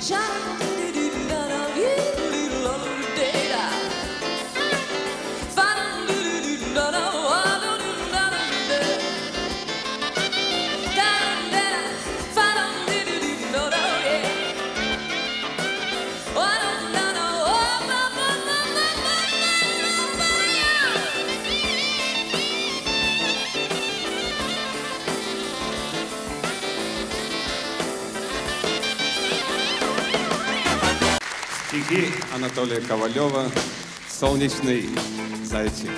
Стихи Анатолия Ковалева «Солнечный зайчик».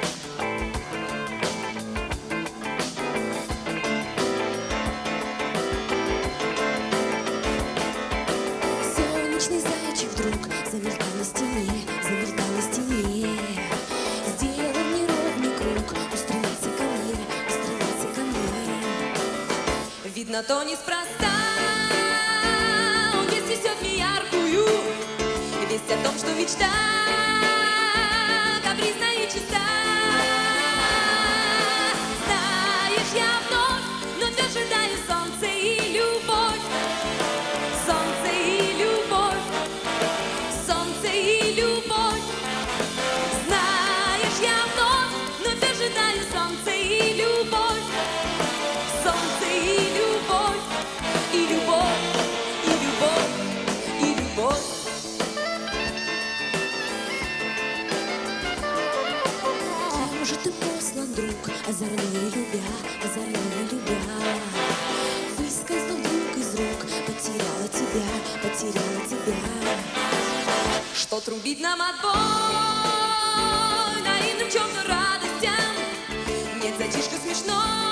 Солнечный зайчик вдруг замелькал на стене, замелькал на стене. Сделал неровный круг, устремился ко мне, устремился ко мне. Видно, то неспроста, он весь несет мне яркую весть о том, что мечта капризна и чиста. Знаешь, я вновь ожидаю солнце и любовь, солнце и любовь, солнце и любовь. Знаешь, я вновь ожидаю солнце и любовь, солнце и любовь, и любовь, и любовь, и любовь. Ты послан, друг, озорной любя, озорной любя. Выскользнул вдруг из рук, потеряла тебя, потеряла тебя. Что трубить нам отбой наивным чем-то радостям? Нет, зайчишка смешной.